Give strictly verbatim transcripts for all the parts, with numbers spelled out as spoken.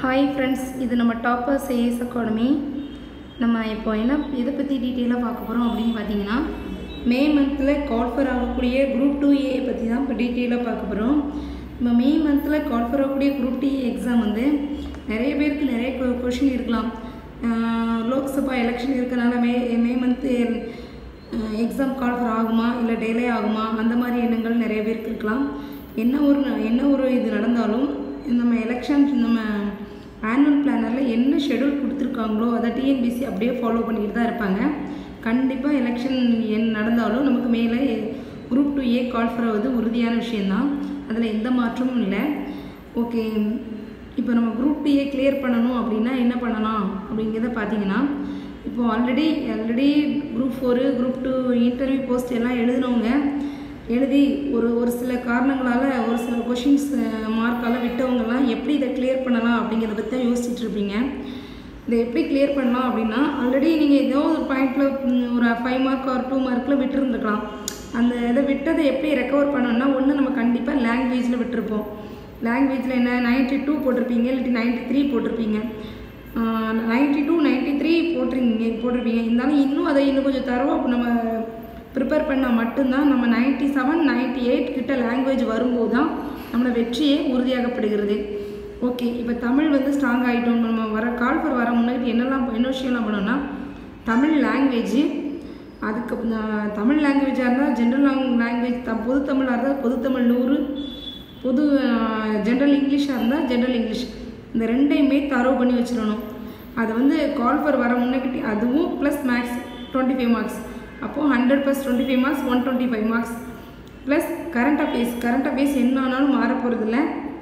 Hi friends, இது நம்ம toppers IAS academy. நம்ம இப்போ என்ன இதை பற்றி டீட்டெயிலாக பார்க்க போகிறோம் அப்படின்னு பார்த்தீங்கன்னா, மே மந்தில் கால்ஃபர் ஆகக்கூடிய குரூப் டூ ஏ பற்றி தான் இப்போ டீட்டெயிலாக பார்க்க போகிறோம். நம்ம மே மந்தில் கால்ஃபர் ஆகக்கூடிய குரூப் டூ எக்ஸாம் வந்து நிறைய பேருக்கு நிறைய கொஷின் இருக்கலாம். லோக்சபா எலெக்ஷன் இருக்கிறனால May May month exam call for ஆகுமா இல்லை டெலே ஆகுமா, அந்த மாதிரி எண்ணங்கள் நிறைய பேருக்கு இருக்கலாம். என்ன ஒரு என்ன ஒரு இது நடந்தாலும் நம்ம எலெக்ஷன் நம்ம ஆனுவல் பிளானரில் என்ன ஷெடியூல் கொடுத்துருக்காங்களோ அதை டிஎன்பிஎஸ்சி அப்படியே ஃபாலோ பண்ணிக்கிட்டு தான் இருப்பாங்க. கண்டிப்பாக எலெக்ஷன் என் நடந்தாலும் நமக்கு மேலே குரூப் டூ ஏ கால்ஃபர் ஆகுது உறுதியான விஷயந்தான், அதில் எந்த மாற்றமும் இல்லை. ஓகே, இப்போ நம்ம குரூப் டூ ஏ கிளியர் பண்ணணும் அப்படின்னா என்ன பண்ணலாம் அப்படிங்கிறத பார்த்தீங்கன்னா, இப்போது already already group four group two interview post எல்லாம் எழுதினவங்க எழுதி ஒரு ஒரு சில காரணங்களால் ஒரு சில கொஷின்ஸ் மார்க்கால் விட்டவங்கலாம் எப்படி இதை கிளியர் பண்ணலாம் அப்படிங்கிறத பற்றி தான் யோசிச்சுட்டு இருப்பீங்க. இதை எப்படி கிளியர் பண்ணலாம் அப்படின்னா, ஆல்ரெடி நீங்கள் ஏதோ ஒரு பாயிண்டில் ஒரு ஃபைவ் மார்க் ஒரு டூ மார்க்கில் விட்டுருந்துருக்கலாம். அந்த இதை விட்டதை எப்படி ரெக்கவர் பண்ணணும்னா, ஒன்று நம்ம கண்டிப்பாக லாங்குவேஜில் விட்டுருப்போம். லாங்குவேஜில் என்ன நைன்ட்டி டூ போட்டிருப்பீங்க, இல்லாட்டி நைன்ட்டி த்ரீ போட்டிருப்பீங்க. நைன்ட்டி டூ நைன்ட்டி த்ரீ போட்டிருக்கீங்க போட்டிருப்பீங்க இருந்தாலும் இன்னும் அதை இன்னும் கொஞ்சம் தரவாக நம்ம ப்ரிப்பேர் பண்ணால் மட்டும்தான் நம்ம நைன்ட்டி செவன் நைன்ட்டி எயிட் கிட்ட லாங்குவேஜ் வரும்போது தான் நம்மளோட வெற்றியே உறுதியாகப்படுகிறது. ஓகே, இப்போ தமிழ் வந்து ஸ்ட்ராங் ஆகிட்டோம். நம்ம வர கால்ஃபர் வர முன்னாடி என்னெல்லாம் என்ன விஷயம்லாம் பண்ணோம்னா, தமிழ் லாங்குவேஜ், அதுக்கு தமிழ் லாங்குவேஜாக இருந்தால் ஜென்ரல் லாங்குவேஜ் த பொது தமிழாக இருந்தால் பொது தமிழ் நூறு, பொது ஜென்ரல் இங்கிலீஷாக இருந்தால் ஜென்ரல் இங்கிலீஷ், இந்த ரெண்டையுமே தரவு பண்ணி வச்சிடணும். அது வந்து கால்ஃபர் வர முன்னாடி அதுவும் plus max twenty five marks, அப்போது hundred plus twenty five marks one twenty five marks plus current affairs. Current affairs என்ன ஆனாலும் மாற போகிறதில்ல.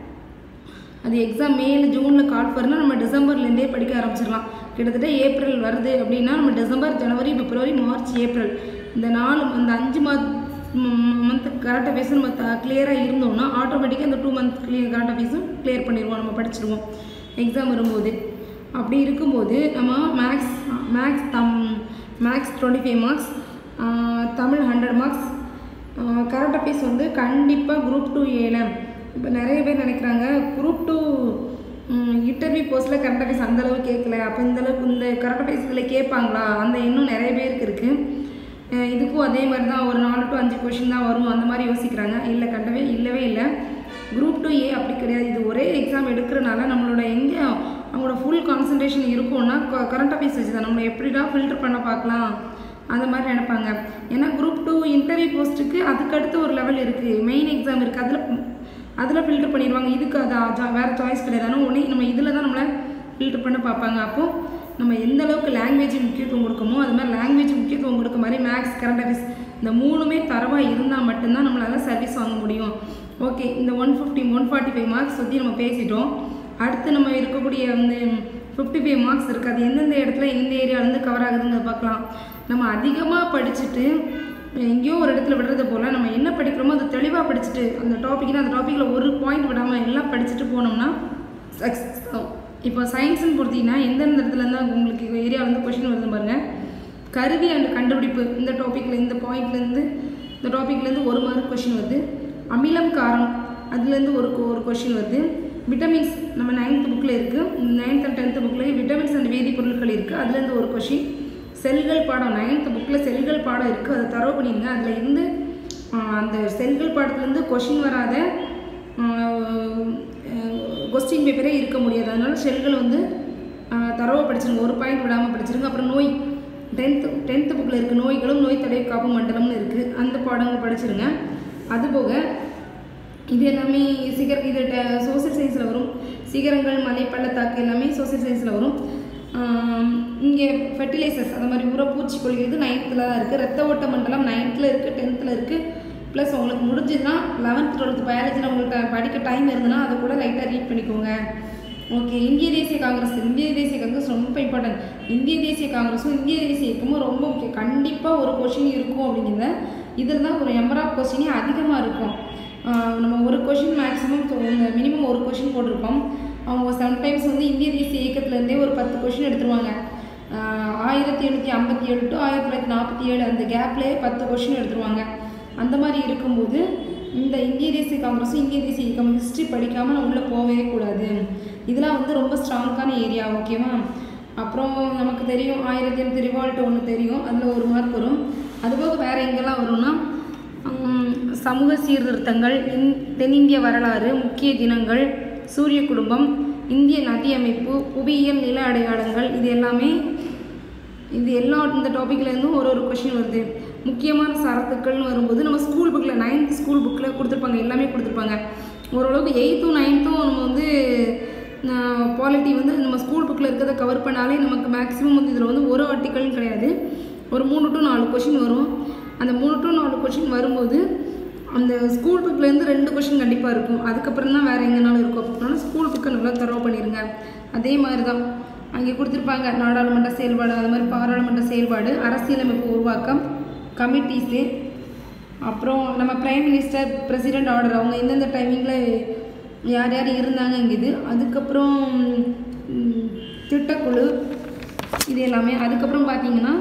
அது எக்ஸாம் மேல ஜூனில் கால்ஃபர்னால் நம்ம டிசம்பர்லேருந்தே படிக்க ஆரம்பிச்சிடலாம். கிட்டத்தட்ட ஏப்ரல் வருது அப்படின்னா நம்ம டிசம்பர் ஜனவரி பிப்ரவரி மார்ச் ஏப்ரல் இந்த நாலு இந்த அஞ்சு மந்த் மந்த் கரண்ட் அஃபேர்ஸ் நம்ம த கிளியராக இருந்தோம்னா ஆட்டோமேட்டிக்காக இந்த டூ மந்த் கிளியர் கரண்ட் அஃபேர்ஸும் கிளியர் பண்ணிடுவோம், நம்ம படிச்சிடுவோம் எக்ஸாம் வரும்போது. அப்படி இருக்கும்போது நம்ம மேக்ஸ் மேக்ஸ் தம் max twenty five marks, Tamil hundred marks, current affairs வந்து கண்டிப்பாக குரூப் டூ ஏல இப்போ நிறைய பேர் நினைக்கிறாங்க குரூப் டூ இன்டர்வியூ போஸ்ட்டில் கரண்ட் அஃபேர்ஸ் அந்தளவு கேட்கல, அப்போ இந்தளவுக்கு இந்த கரண்ட் அஃபேர்ஸ் இதில் கேட்பாங்களா, அந்த இன்னும் நிறைய பேருக்கு இருக்குது. இதுக்கும் அதே மாதிரி தான் ஒரு நாலு டு அஞ்சு கொஷின் தான் வரும் அந்த மாதிரி யோசிக்கிறாங்க. இல்லை, கண்டவே இல்லவே இல்லை. குரூப் டூ ஏ அப்படி கிடையாது. இது ஒரே எக்ஸாம் எடுக்கிறனால நம்மளோட எங்கே அவங்களோட ஃபுல் கான்சன்ட்ரேஷன் இருக்கும்னா கரண்ட் அஃபேர்ஸ் வச்சு தான் நம்மளை எப்படிடா ஃபில்டர் பண்ண பார்க்கலாம் அந்த மாதிரி நினைப்பாங்க. ஏன்னா குரூப் டூ இன்டர்வியூ போஸ்ட்டுக்கு அதுக்கடுத்து ஒரு லெவல் இருக்குது, மெயின் எக்ஸாம் இருக்குது, அதில் அதில் ஃபில்டர் பண்ணிடுவாங்க. இதுக்கு அது வேறு சாய்ஸ் கிடையாது. ஆனால் உடனே நம்ம இதில் தான் நம்மளை ஃபில்டர் பண்ண பார்ப்பாங்க. அப்போது நம்ம எந்த அளவுக்கு லாங்குவேஜ் முக்கியத்துவம் கொடுக்கமோ அது மாதிரி லாங்குவேஜ் முக்கியத்துவம் கொடுக்க மாதிரி மேக்ஸ் கரண்ட் அஃபேர்ஸ் இந்த மூணுமே தரவாக இருந்தால் மட்டும்தான் நம்மளால் சர்வீஸ் வாங்க முடியும். ஓகே, இந்த one fifty one forty five marks பற்றி நம்ம பேசிட்டோம். அடுத்து நம்ம இருக்கக்கூடிய வந்து ஃபிஃப்டி ஃபைவ் மார்க்ஸ் இருக்குது. அது எந்தெந்த இடத்துல எந்த ஏரியாவிலேருந்து கவர் ஆகுதுன்னு பார்க்கலாம். நம்ம அதிகமாக படிச்சுட்டு எங்கேயோ ஒரு இடத்துல விடுறது போல் நம்ம என்ன படிக்கிறோமோ அதை தெளிவாக படிச்சுட்டு அந்த டாப்பிக்னா அந்த டாப்பிக்கில் ஒரு பாயிண்ட் விடாமல் எல்லாம் படிச்சுட்டு போனோம்னா சக்ஸஸ் ஆகும். இப்போ சயின்ஸ்ன்னு பொறுத்தீங்கன்னா எந்தெந்த இடத்துல இருந்தால் உங்களுக்கு ஏரியாவிலேருந்து கொஷின் வருது பாருங்கள். கருவி அண்ட் கண்டுபிடிப்பு இந்த டாப்பிக்கில் இந்த பாயிண்ட்லேருந்து இந்த டாப்பிக்லேருந்து ஒரு மார்க் கொஷின் வருது. அமிலம் காரம் அதுலேருந்து ஒரு ஒரு கொஷின் வருது. விட்டமின்ஸ் நம்ம நைன்த் புக்கில் இருக்குது, நைன்த் அண்ட் டென்த்து புக்கில் விட்டமின்ஸ் அண்ட் வேதிப்பொருட்கள் இருக்குது, அதுலேருந்து ஒரு கொஷின். செல்கள் பாடம் நைன்த் புக்கில் செல்கள் பாடம் இருக்குது, அதை தரவு பண்ணிடுங்க. அதில் இருந்து அந்த செல்கள் பாடத்துலேருந்து கொஷின் வராத கொஸ்டின் பேப்பரே இருக்க முடியாது. அதனால் செல்கள் வந்து தரவை படிச்சிருங்க, ஒரு பாயிண்ட் விடாமல் படிச்சிருங்க. அப்புறம் நோய் டென்த்து டென்த்து புக்கில் இருக்குது, நோய்களும் நோய் தடை காப்பு மண்டலம்னு இருக்குது, அந்த பாடங்கள் படிச்சிருங்க. அதுபோக இது எல்லாமே சிகர இது சோசியல் சயின்ஸில் வரும். சிகரங்கள் மலை பள்ளத்தாக்கு எல்லாமே சோசியல் சயின்ஸில் வரும். இங்கே ஃபெர்டிலைசர்ஸ் அந்த மாதிரி உர பூச்சிக்கொல்லி இது நைன்த்தில் தான் இருக்குது. ரத்த ஓட்ட மண்டலம் நைன்த்தில் இருக்குது, டென்த்தில் இருக்குது. ப்ளஸ் உங்களுக்கு முடிஞ்சதுன்னா லெவன்த் டுவெல்த் பயாலஜியில் உங்களுக்கு படிக்க டைம் இருந்ததுன்னா அதை கூட லைட்டாக ரீட் பண்ணிக்கோங்க. ஓகே, இந்திய தேசிய காங்கிரஸ் இந்திய தேசிய காங்கிரஸ் ரொம்ப இம்பார்ட்டன்ட். இந்திய தேசிய காங்கிரஸும் இந்திய தேசிய இயக்கமும் ரொம்ப முக்கியம். கண்டிப்பாக ஒரு கொஷின் இருக்கும் அப்படிங்கிறத இதில் தான் ஒரு நம்பர் ஆஃப் கொஷினே அதிகமாக இருக்கும். நம்ம ஒரு கொஷின் மேக்ஸிமம் மினிமம் ஒரு கொஷின் போட்டிருக்கோம். அவங்க சம்டைம்ஸ் வந்து இந்திய தேசிய இயக்கத்துலேருந்தே ஒரு பத்து கொஷின் எடுத்துருவாங்க. ஆயிரத்தி எழுநூற்றி ஐம்பத்தி ஏழு டு ஆயிரத்தி தொள்ளாயிரத்தி நாற்பத்தி ஏழு அந்த கேப்லேயே பத்து கொஷின் எடுத்துருவாங்க. அந்த மாதிரி இருக்கும்போது இந்த இந்திய தேசிய காங்கிரஸும் இந்திய தேசிய இயக்கம் ஹிஸ்ட்ரி படிக்காமல் நம்ம உள்ளே போகவே கூடாது. இதெல்லாம் வந்து ரொம்ப ஸ்ட்ராங்கான ஏரியா. ஓகேவா? அப்புறம் நமக்கு தெரியும் ஆயிரத்தி எட்டு ரிவால்ட் ஒன்று தெரியும், அதில் ஒரு மார்க் வரும். அதுபோக வேறு எங்கெல்லாம் வரும்னா சமூக சீர்திருத்தங்கள், இந் தென்னிந்திய வரலாறு, முக்கிய தினங்கள், சூரிய குடும்பம், இந்திய நதி அமைப்பு, புவியியல் நில அடையாளங்கள், இது எல்லாமே இது எல்லா இந்த டாப்பிக்லேருந்தும் ஒரு ஒரு கொஷின் வருது. முக்கியமான சரத்துக்கள்னு வரும்போது நம்ம ஸ்கூல் புக்கில் நைன்த் ஸ்கூல் புக்கில் கொடுத்துருப்பாங்க, எல்லாமே கொடுத்துருப்பாங்க. ஓரளவுக்கு எயித்தும் நைன்த்தும் நம்ம வந்து பாலிட்டி வந்து நம்ம ஸ்கூல் புக்கில் இருக்கிறத கவர் பண்ணாலே நமக்கு மேக்ஸிமம் வந்து இதில் வந்து ஒரு ஆர்டிக்கல்னு கிடையாது, ஒரு மூணு டு நாலு கொஷின் வரும். அந்த மூணு டு நாலு கொஷின் வரும்போது அந்த ஸ்கூல் புக்லேருந்து ரெண்டு கொஷின் கண்டிப்பாக இருக்கும். அதுக்கப்புறம் தான் வேறு எங்கேனாலும் இருக்கும். அப்படின்னா ஸ்கூல் புக்கை நல்லா தரவு பண்ணிடுங்க. அதே மாதிரி தான் அங்கே கொடுத்துருப்பாங்க நாடாளுமன்ற செயல்பாடு, அது மாதிரி பாராளுமன்ற செயல்பாடு, அரசியலமைப்பு உருவாக்கம், கமிட்டிஸு, அப்புறம் நம்ம பிரைம் மினிஸ்டர், பிரசிடெண்ட் ஆர்டர், அவங்க எந்தெந்த டைமிங்கில் யார் யார் இருந்தாங்கங்குது. அதுக்கப்புறம் திட்டக்குழு, இது எல்லாமே. அதுக்கப்புறம் பார்த்தீங்கன்னா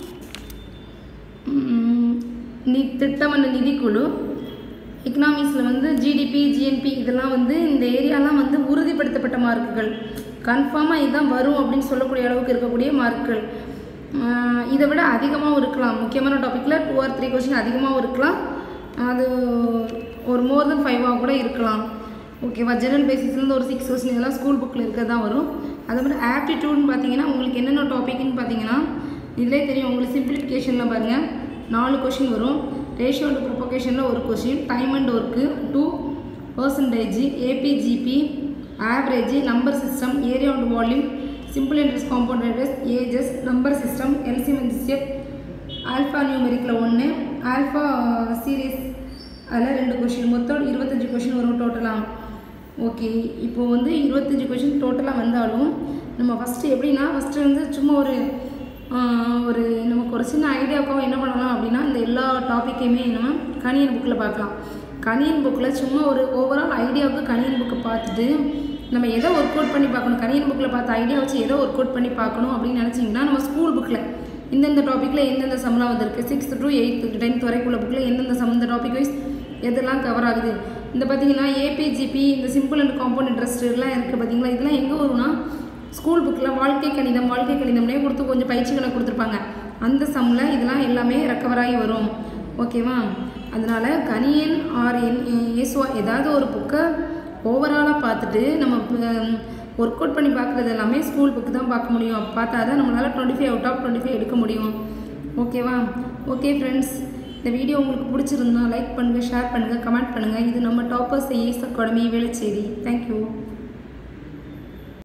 நி திட்டமன்ற நிதிக்குழு, எக்கனாமிக்ஸில் வந்து ஜிடிபி, ஜிஎன்பி, இதெல்லாம் வந்து இந்த ஏரியாலாம் வந்து உறுதிப்படுத்தப்பட்ட மார்க்குகள், கன்ஃபார்மாக இதுதான் வரும் அப்படின்னு சொல்லக்கூடிய அளவுக்கு இருக்கக்கூடிய மார்க்குகள். இதை விட அதிகமாகவும் இருக்கலாம். முக்கியமான டாப்பிக்கில் டூ ஆர் த்ரீ கொஸ்டின் அதிகமாகவும் இருக்கலாம், அது ஒரு மோர் தென் ஃபைவாக கூட இருக்கலாம். ஓகேவா? ஜெனரல் பேசிஸ்லேருந்து ஒரு சிக்ஸ் கொஸ்டின் இதெல்லாம் ஸ்கூல் புக்கில் இருக்கிறது தான் வரும். அதே மாதிரி ஆப்டிடியூட்னு பார்த்தீங்கன்னா உங்களுக்கு என்னென்ன டாப்பிக்னு பார்த்தீங்கன்னா இதிலே தெரியும். உங்களுக்கு சிம்பிளிஃபிகேஷனில் பாருங்கள் நாலு கொஷின் வரும், ரேஷியோ அண்ட் ப்ரொபோகேஷனில் ஒரு question, time and work two, percentage, APGP, average, number system, area and volume, simple interest, compound interest, ages, number system, LCM and HCF, alpha நியூமெரிக்கில் ஒன்று, ஆல்ஃபா சீரீஸ் அதில் ரெண்டு கொஷின், மொத்தம் இருபத்தஞ்சி கொஷின் வரும் டோட்டலாக. ஓகே, இப்போது வந்து இருபத்தஞ்சி கொஷின் டோட்டலாக வந்தாலும் நம்ம ஃபஸ்ட்டு எப்படின்னா ஃபஸ்ட்டு வந்து சும்மா ஒரு ஒரு நமக்கு ஒரு சின்ன ஐடியாவுக்காக என்ன பண்ணலாம் அப்படின்னா இந்த எல்லா டாப்பிக்கையுமே நம்ம கணியன் புக்கில் பார்க்கலாம். கணியன் புக்கில் சும்மா ஒரு ஓவரால் ஐடியாவுக்கு கணியன் புக்கை பார்த்துட்டு நம்ம எதை ஒர்க் அவுட் பண்ணி பார்க்கணும், கணியன் புக்கில் பார்த்த ஐடியா வச்சு எதை ஒர்க் அவுட் பண்ணி பார்க்கணும் அப்படின்னு நினச்சிங்கன்னா நம்ம ஸ்கூல் புக்கில் இந்தந்த டாப்பிக்கில் எந்தெந்த சம்லாம் வந்திருக்கு, சிக்ஸ்த்து டு எயித்து டென்த் வரைக்கும் உள்ள புக்கில் எந்தெந்த சம் இந்த டாபிக் வைஸ் எதெல்லாம் கவர் ஆகுது. இந்த பார்த்திங்கன்னா ஏபிஜிபி, இந்த சிம்பிள் அண்ட் காம்பவுண்ட் இன்ட்ரெஸ்ட் எல்லாம் இருக்குது பார்த்திங்களா. இதெல்லாம் எங்கே வரும்னா ஸ்கூல் புக்கில் வாழ்க்கை கணிதம் வாழ்க்கை கணிதம்னே கொடுத்து கொஞ்சம் பயிற்சிகளை கொடுத்துருப்பாங்க. அந்த சம்மில் இதெல்லாம் எல்லாமே ரெக்கவர் ஆகி வரும். ஓகேவா? அதனால் கணியன் ஆர் என் ஏசோ ஏதாவது ஒரு புக்கை ஓவராலாக பார்த்துட்டு நம்ம ஒர்க் அவுட் பண்ணி பார்க்குறது எல்லாமே ஸ்கூல் புக்கு தான் பார்க்க முடியும். பார்த்தா தான் நம்மளால் twenty five out of twenty five எடுக்க முடியும். ஓகேவா? ஓகே ஃப்ரெண்ட்ஸ், இந்த வீடியோ உங்களுக்கு பிடிச்சிருந்தா லைக் பண்ணுங்கள், ஷேர் பண்ணுங்கள், கமெண்ட் பண்ணுங்கள். இது நம்ம toppers IAS academy Velachery. Thank you.